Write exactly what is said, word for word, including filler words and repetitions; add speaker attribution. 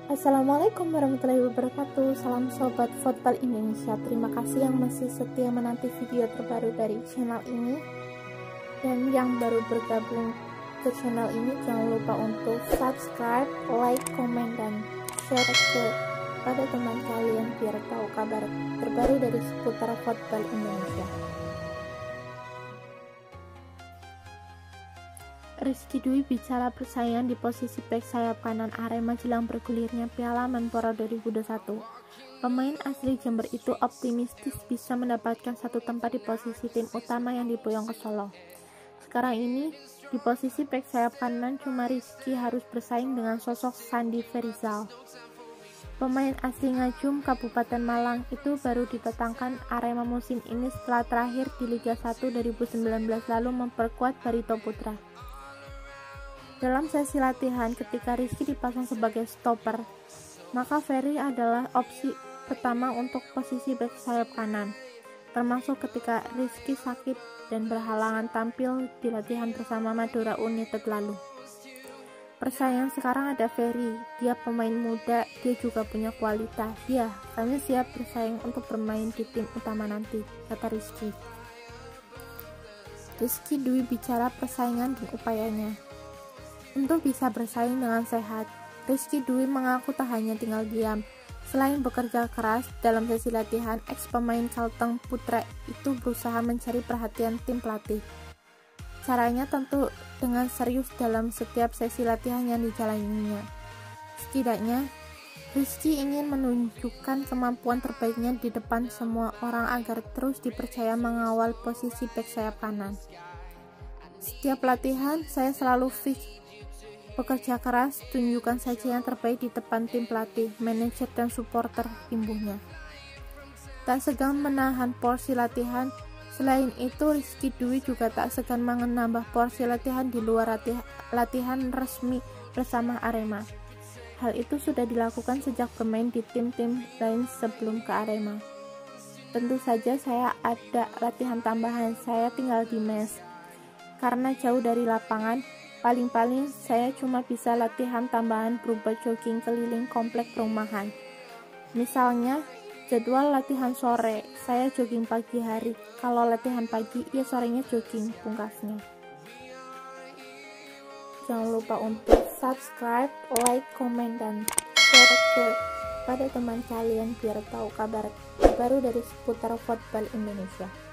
Speaker 1: Assalamualaikum warahmatullahi wabarakatuh. Salam sobat football Indonesia. Terima kasih yang masih setia menanti video terbaru dari channel ini. Dan yang baru bergabung ke channel ini, jangan lupa untuk subscribe, like, komen, dan share ke pada teman kalian biar tahu kabar terbaru dari seputar football Indonesia. Rizky Dwi bicara persaingan di posisi bek sayap kanan Arema jelang bergulirnya Piala Menpora dua ribu dua puluh satu. Pemain asli Jember itu optimistis bisa mendapatkan satu tempat di posisi tim utama yang diboyong ke Solo. Sekarang ini, di posisi bek sayap kanan cuma Rizky harus bersaing dengan sosok Sandi Ferizal. Pemain asli Ngajum, Kabupaten Malang itu baru didatangkan Arema musim ini setelah terakhir di Liga satu dua ribu sembilan belas lalu memperkuat Barito Putra. Dalam sesi latihan ketika Rizky dipasang sebagai stopper, maka Ferry adalah opsi pertama untuk posisi bek sayap kanan, termasuk ketika Rizky sakit dan berhalangan tampil di latihan bersama Madura United lalu. Persaingan sekarang ada Ferry, dia pemain muda, dia juga punya kualitas. Ya, kami siap bersaing untuk bermain di tim utama nanti, kata Rizky. Rizky Dwi bicara persaingan dan upayanya. Untuk bisa bersaing dengan sehat, Rizky Dwi mengaku tak hanya tinggal diam. Selain bekerja keras, dalam sesi latihan, ex-pemain Kalteng Putra itu berusaha mencari perhatian tim pelatih. Caranya tentu dengan serius dalam setiap sesi latihan yang dijalaninya. Setidaknya, Rizky ingin menunjukkan kemampuan terbaiknya di depan semua orang agar terus dipercaya mengawal posisi bek sayap kanan. Setiap latihan, saya selalu fit. Bekerja keras, tunjukkan saja yang terbaik di depan tim pelatih, manajer, dan supporter, imbuhnya. Tak segan menahan porsi latihan. Selain itu, Rizky Dwi juga tak segan menambah porsi latihan di luar latihan, latihan resmi bersama Arema. Hal itu sudah dilakukan sejak bermain di tim-tim lain sebelum ke Arema. Tentu saja saya ada latihan tambahan, saya tinggal di mes. Karena jauh dari lapangan, paling-paling saya cuma bisa latihan tambahan berupa jogging keliling komplek perumahan. Misalnya, jadwal latihan sore, saya jogging pagi hari. Kalau latihan pagi, ya sorenya jogging, pungkasnya. Jangan lupa untuk subscribe, like, komen, dan share ke pada teman kalian biar tahu kabar baru dari seputar football Indonesia.